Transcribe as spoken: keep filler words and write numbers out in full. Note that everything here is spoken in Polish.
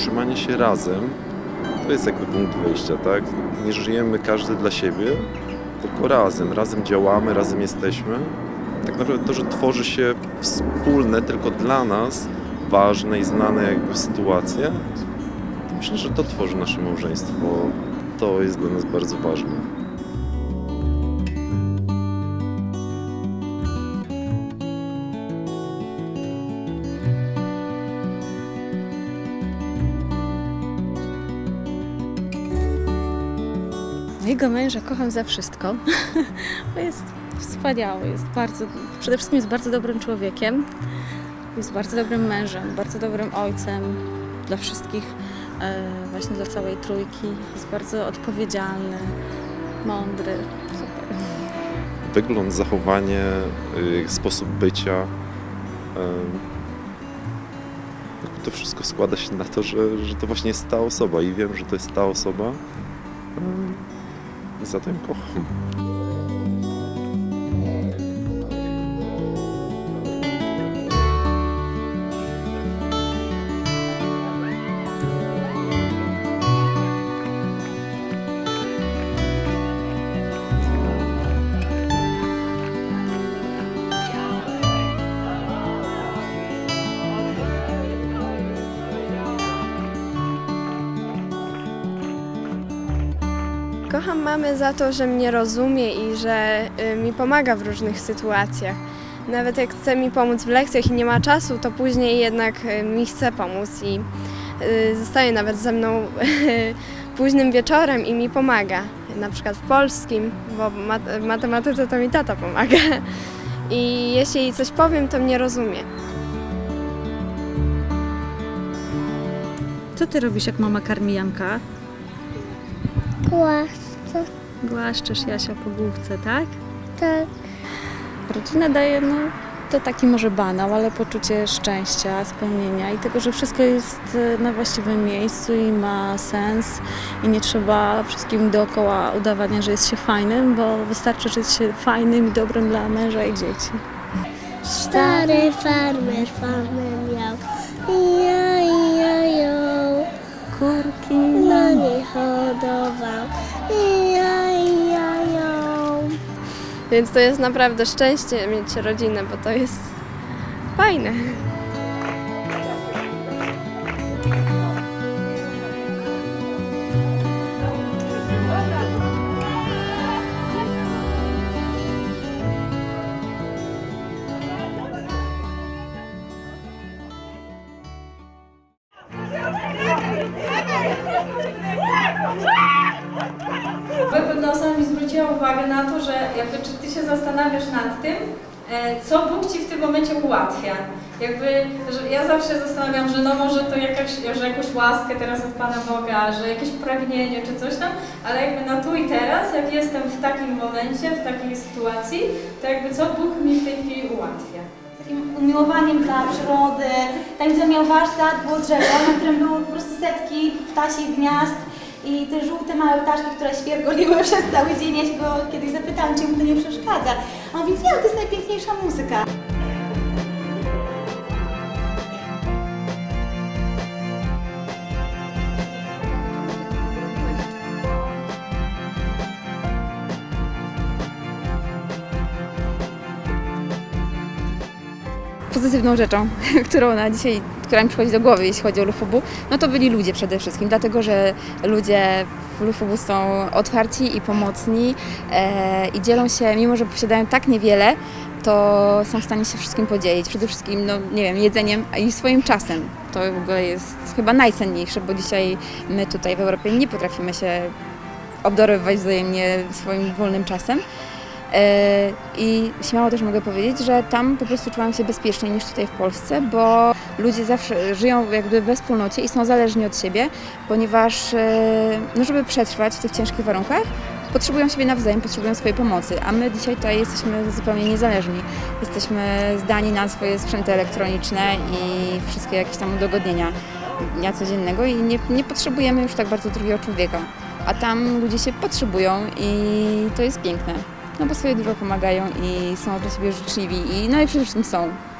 trzymanie się razem to jest jakby punkt wyjścia, tak? Nie żyjemy każdy dla siebie, tylko razem. Razem działamy, razem jesteśmy. Tak naprawdę to, że tworzy się wspólne, tylko dla nas ważne i znane jakby sytuacje, to myślę, że to tworzy nasze małżeństwo. To jest dla nas bardzo ważne. Mojego męża kocham za wszystko, bo jest wspaniały, jest bardzo, przede wszystkim jest bardzo dobrym człowiekiem, jest bardzo dobrym mężem, bardzo dobrym ojcem dla wszystkich, właśnie dla całej trójki, jest bardzo odpowiedzialny, mądry, super. Wygląd, zachowanie, sposób bycia, to wszystko składa się na to, że, że to właśnie jest ta osoba i wiem, że to jest ta osoba. Zatem kocham. Kocham mamę za to, że mnie rozumie i że mi pomaga w różnych sytuacjach. Nawet jak chce mi pomóc w lekcjach i nie ma czasu, to później jednak mi chce pomóc i zostaje nawet ze mną późnym wieczorem i mi pomaga. Na przykład w polskim, bo w matematyce to mi tata pomaga. I jeśli jej coś powiem, to mnie rozumie. Co ty robisz, jak mama karmi Janka? Głaszczę. Głaszczesz Jasia po główce, tak? Tak. Rodzina daje, no, to taki może banał, ale poczucie szczęścia, spełnienia i tego, że wszystko jest na właściwym miejscu i ma sens i nie trzeba wszystkim dookoła udawania, że jest się fajnym, bo wystarczy, że jest się fajnym i dobrym dla męża i dzieci. Stary farmer farmę miał, ja, ja, ją. Kurki Na nie hodował, ja, ja, ją. Więc to jest naprawdę szczęście mieć rodzinę, bo to jest fajne. Pewna osoba mi zwróciła uwagę na to, że jakby czy ty się zastanawiasz nad tym, co Bóg ci w tym momencie ułatwia. Jakby, że ja zawsze zastanawiam, że no może to jakaś, że jakąś łaskę teraz od Pana Boga, że jakieś pragnienie czy coś tam, ale jakby na tu i teraz, jak jestem w takim momencie, w takiej sytuacji, to jakby co Bóg mi w tej chwili ułatwia. Takim umiłowaniem dla przyrody. Tam, gdzie miał warsztat, było drzewo, na którym były po prostu setki ptasich gniazd i te żółte małe ptaszki, które świergoliły przez cały dzień. Ja się go kiedyś zapytałam, czy mu to nie przeszkadza. A on mówi, nie, to jest najpiękniejsza muzyka. Pozytywną rzeczą, którą na dzisiaj, która mi przychodzi do głowy, jeśli chodzi o Lufubu, no to byli ludzie przede wszystkim, dlatego że ludzie w Lufubu są otwarci i pomocni e, i dzielą się, mimo że posiadają tak niewiele, to są w stanie się wszystkim podzielić. Przede wszystkim, no nie wiem, jedzeniem i swoim czasem. To w ogóle jest chyba najcenniejsze, bo dzisiaj my tutaj w Europie nie potrafimy się obdarowywać wzajemnie swoim wolnym czasem. I śmiało też mogę powiedzieć, że tam po prostu czułam się bezpieczniej niż tutaj w Polsce, bo ludzie zawsze żyją jakby we wspólnocie i są zależni od siebie, ponieważ no żeby przetrwać w tych ciężkich warunkach, potrzebują siebie nawzajem, potrzebują swojej pomocy, a my dzisiaj tutaj jesteśmy zupełnie niezależni. Jesteśmy zdani na swoje sprzęty elektroniczne i wszystkie jakieś tam udogodnienia dnia codziennego i nie, nie potrzebujemy już tak bardzo drugiego człowieka. A tam ludzie się potrzebują i to jest piękne. No bo sobie dużo pomagają i są dla siebie życzliwi i no i przede wszystkim są.